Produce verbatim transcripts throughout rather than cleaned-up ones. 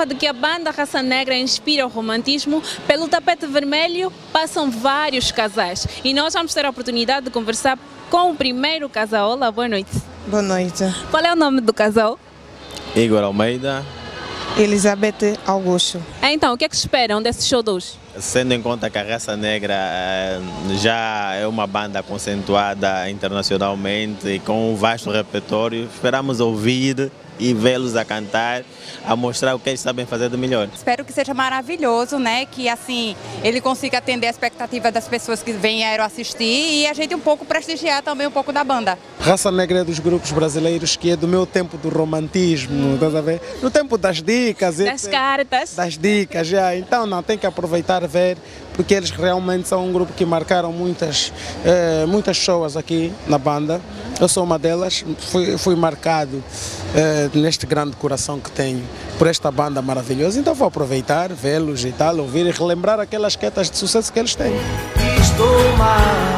prova de que a banda Raça Negra inspira o romantismo, pelo tapete vermelho passam vários casais. E nós vamos ter a oportunidade de conversar com o primeiro casal. Olá, boa noite. Boa noite. Qual é o nome do casal? Igor Almeida. Elizabeth Augusto. Então, o que é que esperam desse show de hoje? Sendo em conta que a Raça Negra eh, já é uma banda conceituada internacionalmente e com um vasto repertório, esperamos ouvir e vê-los a cantar, a mostrar o que eles sabem fazer do melhor. Espero que seja maravilhoso, né? Que assim ele consiga atender a expectativa das pessoas que vieram assistir e a gente um pouco prestigiar também um pouco da banda. Raça Negra é dos grupos brasileiros que é do meu tempo do romantismo, estás a ver? No tempo das dicas, Das cartas. das dicas, já. Então não tem que aproveitar ver, porque eles realmente são um grupo que marcaram muitas, eh, muitas pessoas aqui na banda. Eu sou uma delas, fui, fui marcado eh, neste grande coração que tenho por esta banda maravilhosa. Então vou aproveitar, vê-los e tal, ouvir e relembrar aquelas quetas de sucesso que eles têm. Estou mal,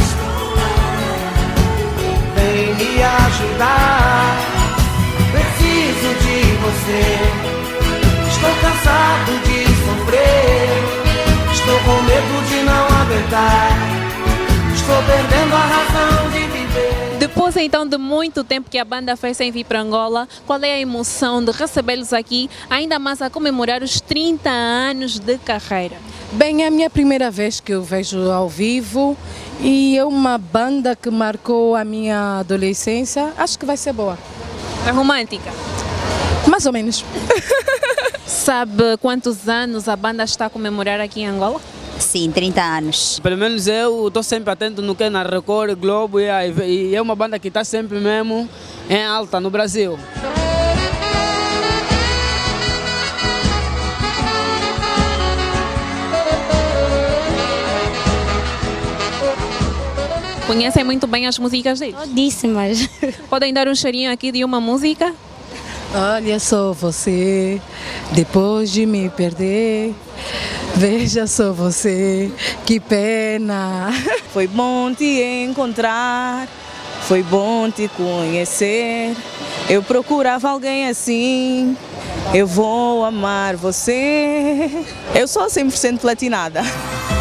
vem me ajudar, preciso de você, estou cansado de sofrer, estou com medo de não aguentar, estou perdendo a razão de viver. Depois então de muito tempo que a banda fez sem vir para Angola, qual é a emoção de recebê-los aqui, ainda mais a comemorar os trinta anos de carreira? Bem, é a minha primeira vez que eu vejo ao vivo e é uma banda que marcou a minha adolescência. Acho que vai ser boa. É romântica? Mais ou menos. Sabe quantos anos a banda está a comemorar aqui em Angola? Sim, trinta anos. Pelo menos eu estou sempre atento no que é na Record, Globo, e é uma banda que está sempre mesmo em alta no Brasil. Conhecem muito bem as músicas deles? Todíssimas. Podem dar um cheirinho aqui de uma música? Olha só você, depois de me perder, veja só você, que pena. Foi bom te encontrar, foi bom te conhecer, eu procurava alguém assim, eu vou amar você. Eu sou cem por cento platinada.